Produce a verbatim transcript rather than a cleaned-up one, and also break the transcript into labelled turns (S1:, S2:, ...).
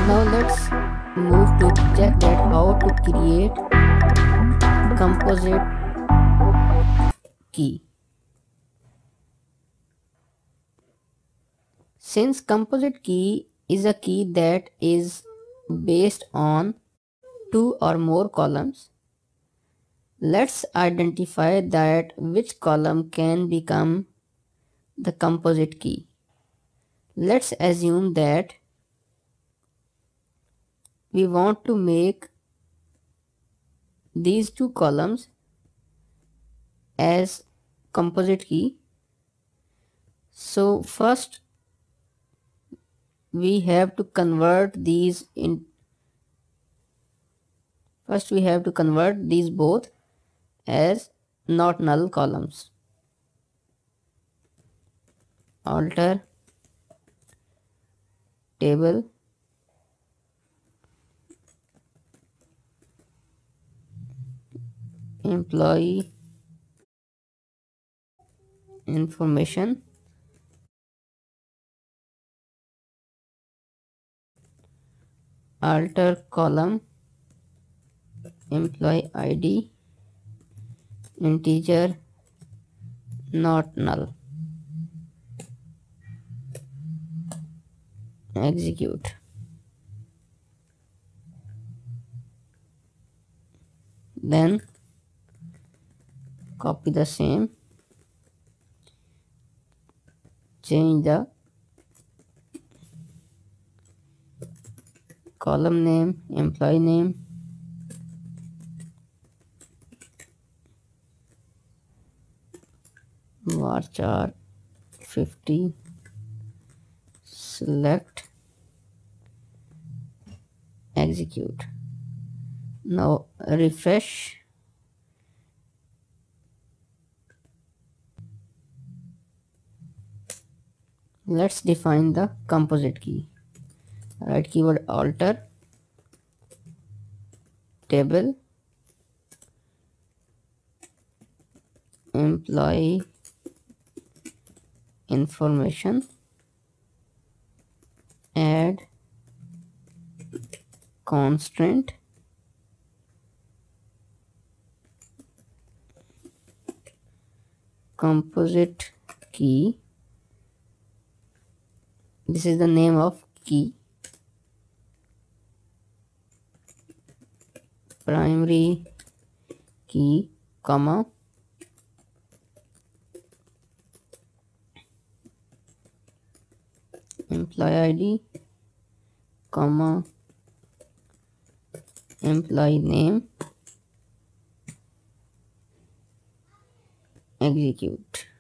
S1: Now let's move to check that how to create composite key. Since composite key is a key that is based on two or more columns, let's identify that which column can become the composite key. Let's assume that we want to make these two columns as composite key. So first we have to convert these in first we have to convert these both as not null columns. Alter table employee information alter column employee I D integer not null. Execute. Then copy the same, change the column name, employee name, varchar fifty, select, execute. Now refresh. Let's define the composite key. Right keyword alter table employee information add constraint composite key. This is the name of key. Primary key, comma, employee I D, comma, employee name, execute.